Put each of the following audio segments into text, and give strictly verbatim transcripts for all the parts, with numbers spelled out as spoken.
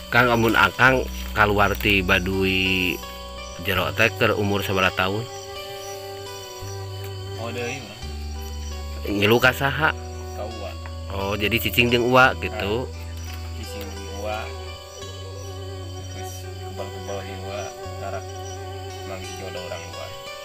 Kang amun akang kaluar ti Baduy jero teh keur umur sabaraha tahun? Oh deui mah. Ngilu ka saha? Ka Uwa. Oh, jadi cicing jeung Uwa gitu. Cicing di Uwa. Terus kebal-kebal di Uwa tarak manggih jodoh orang Uwa.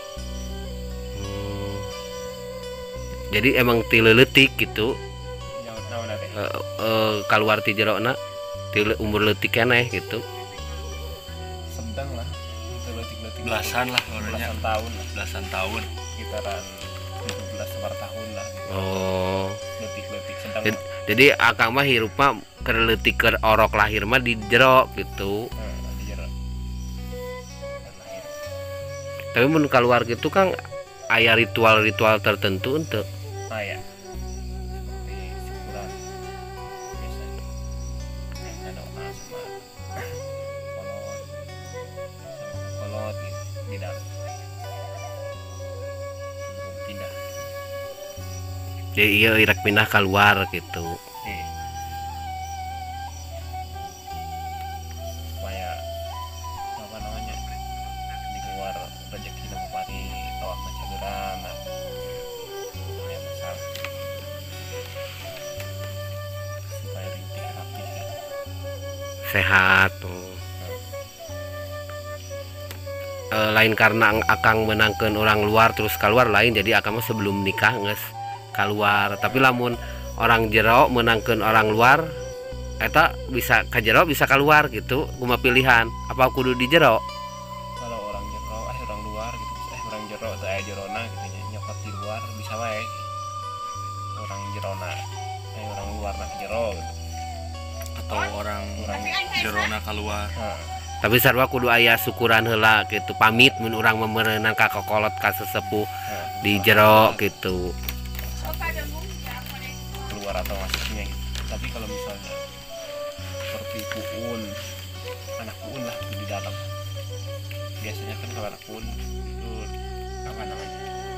Hmm. Jadi emang ti leuletik gitu. Nyaut naon teh? E, e, kaluar ti jerona ti umur leutik keneh gitu. Sedang lah. Letik-letik Belasan lah orangnya. Belasan tahun lah. Belasan tahun. Sekitaran tujuh belas sebar tahun lah gitu. Oh. Letik-letik sedang. Jadi, jadi akang mah hirup mah keur leutik keur orok lahir mah di jero gitu. Nah, di jero. Lahir. Tapi mun kaluar gitu Kang aya ritual-ritual tertentu untuk Ah ya. Seperti syukuran biasanya. Biasa doa sama kolot sama kolot gitu di dalam sebelum pindah. jadi iya irak pindah keluar gitu. Eh. Supaya apa namanya di luar rezeki dan bupati tawak macageran nah. Supaya masalah supaya rintik rapi ya. Sehat tuh. E, lain karena akang menangkan orang luar terus keluar lain jadi akang mah sebelum nikah nges keluar tapi lamun orang jero menangkan orang luar eta bisa ka jero bisa keluar gitu cuma pilihan apa kudu di jero. Kalau orang jero eh orang luar gitu eh orang jero atau eh jerona gitu nya nyokot di luar bisa wae orang jerona eh orang luar nak jero gitu. Atau orang Orang jerona keluar. nah, Tapi sarua kudu aya syukuran heula gitu pamit mun urang memerenan ka kokolot ka sesepuh nah, di jero gitu. keluar atau masuknya gitu. Tapi kalau misalnya seperti puun anak puun lah di dalam biasanya kan kalau anak puun itu apa namanya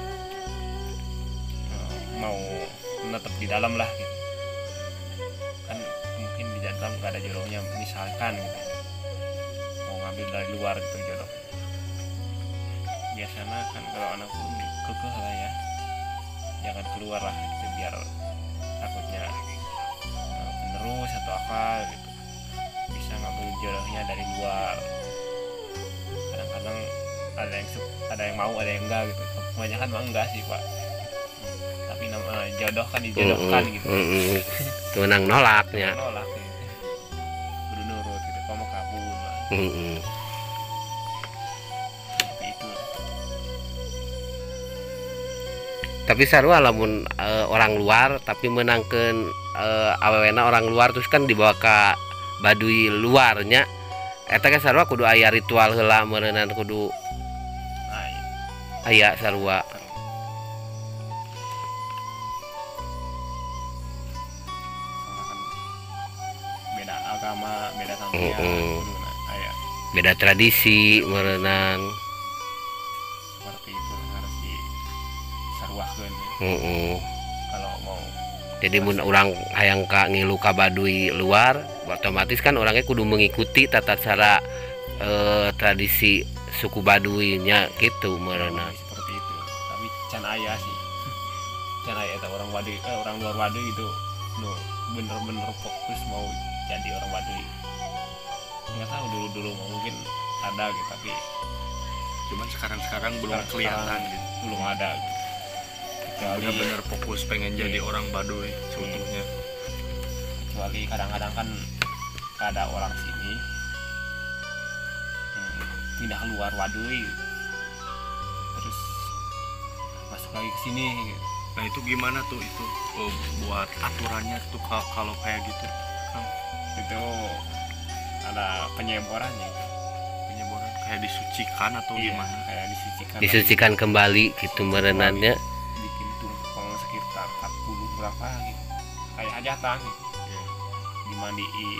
eh, mau menetap di dalam lah gitu kan mungkin di dalam nggak ada jodohnya misalkan gitu mau ngambil dari luar gitu jodoh biasanya kan kalau anak puun kekeh lah ya jangan keluar lah gitu biar takutnya uh, penerus atau apa gitu bisa ngambil jodohnya dari luar kadang-kadang ada yang ada yang mau ada yang enggak gitu kebanyakan mah enggak sih pak tapi nama jodoh kan dijodohkan Mm-mm, gitu mm-mm. Menang nolaknya. nolak gitu kudu nurut gitu kamu kabur lah Mm-mm. seperti itu Tapi sarua lamun e, orang luar tapi menangkan e, awewena orang luar terus kan dibawa ke Baduy luarnya eta ge sarua kudu aya ritual heula meureunana kudu nah iya. aya sarua. Soalnya kan beda agama beda sampean Mm-mm. kudu nah aya Beda tradisi meureunana. seperti itu harus disaruahkeun ya. Heeh. Kalau mau Jadi mun urang hayang ka ngilu ka Baduy luar otomatis kan orangnya kudu mengikuti tata cara e, tradisi suku Baduy-nya gitu meureunana. seperti itu tapi can aya sih can aya eta orang Baduy eh, orang luar Baduy itu no bener-bener fokus mau jadi orang Baduy nggak tahu dulu dulu mungkin ada gitu tapi Cuman sekarang-sekarang belum sekarang- kelihatan sekarang gitu. belum ada gitu. kecuali Bener-bener fokus pengen jadi Iya. orang Baduy seutuhnya. kecuali kadang-kadang kan ada orang sini hmm, pindah keluar Baduy terus masuk lagi ke sini gitu. Nah itu gimana tuh itu oh, buat aturannya tuh ka- kalau kayak gitu Kang? Itu ada penyeborannya Penyeboran kayak disucikan atau iya, gimana? kayak disucikan Disucikan kembali gitu meureunanya. bikin tumpeng sekitar empat puluh berapa gitu kayak hajatan gitu Iya. dimandiin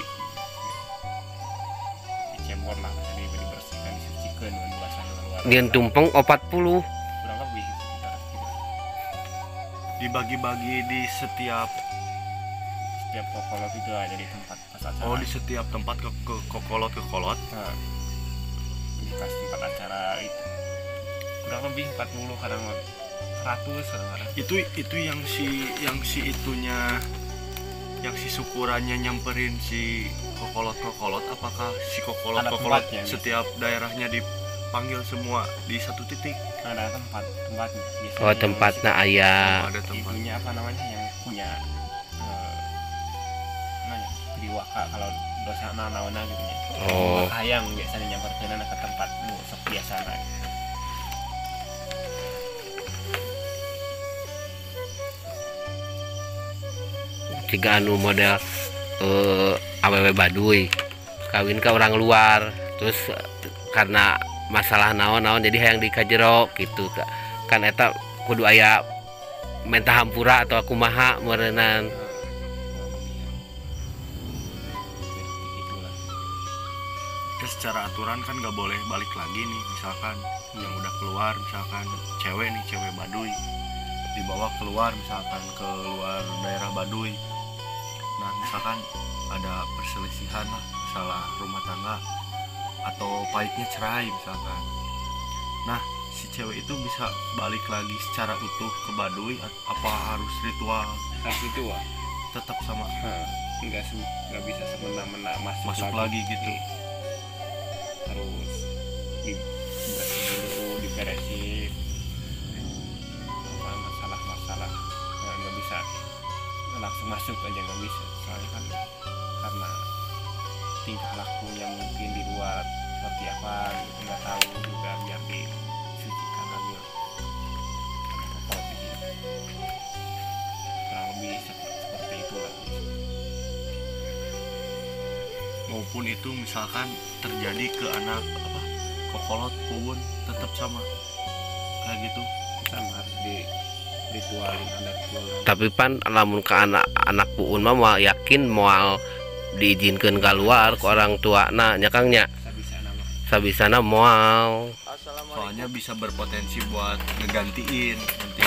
dicebor lah jadi dibersihkan disucikan dengan bahasa luar Ngan tumpeng empat puluh. kurang lebih gitu, sekitar sekitar Dibagi-bagi di setiap setiap setiap kokolot itu ada di tempat pas acara. Oh, di setiap tempat ke, ke kokolot ke kolot. Nah, di pas tempat acara itu kurang lebih empat puluh kadang seratus kadang-kadang. Itu itu yang si yang si itunya yang si syukurannya nyamperin si kokolot kokolot, apakah si kokolot Ada kokolot tempatnya, setiap daerahnya dipanggil semua di satu titik? Ada tempat tempatnya biasanya Oh yang tempatnya ayah. Oh, ada tempat. ibunya apa namanya yang punya eh, namanya diwaka kalau dosa naona gitu ya. Oh. Hayang biasanya nyamperkeun ke tempat nu sok biasana. Jika anu model eh, awewe Baduy kawin ke orang luar terus eh, karena masalah naon-naon jadi hayang dikajero gitu Kak. Kan eta kudu aya menta hampura atau kumaha meureunnan. Itulah. Ya, secara aturan kan nggak boleh balik lagi nih, misalkan yang udah keluar, misalkan cewek nih, cewek Baduy dibawa keluar misalkan ke luar daerah Baduy. Nah misalkan ada perselisihan lah, masalah rumah tangga atau pahitnya cerai misalkan. Nah si cewek itu bisa balik lagi secara utuh ke Baduy, apa harus ritual Harus itu wah. tetap sama Enggak enggak bisa semena-mena masuk, masuk lagi gitu? Harus dibersihin dulu, diberesin apa masalah-masalah. Nah, nggak bisa langsung masuk aja, nggak bisa, soalnya kan karena tingkah lakunya mungkin di luar seperti apa gitu, nggak tahu juga biar disucikan lagi karena kokolot di sini kurang lebih seperti, seperti itulah. Maupun itu misalkan terjadi ke anak apa kokolot puun tetap sama kayak gitu. Sama harus di ritualin, ada ritual. Tapi pan lamun ke anak anak puun mah moal yakin moal diizinkan keluar ke orang tua nah nya Kang nya Bisa nama sabisana moal. Soalnya bisa berpotensi buat ngegantiin nanti